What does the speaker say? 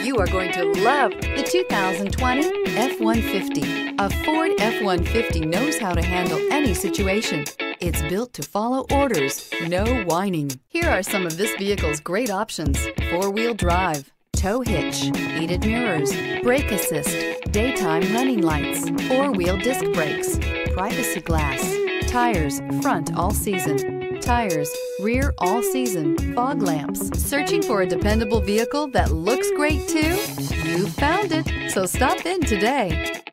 You are going to love the 2020 F-150. A Ford F-150 knows how to handle any situation. It's built to follow orders, no whining. Here are some of this vehicle's great options: four-wheel drive, tow hitch, heated mirrors, brake assist, daytime running lights, four-wheel disc brakes, privacy glass, tires front all season, tires rear all season, fog lamps. Searching for a dependable vehicle that looks great too? You found it, so stop in today.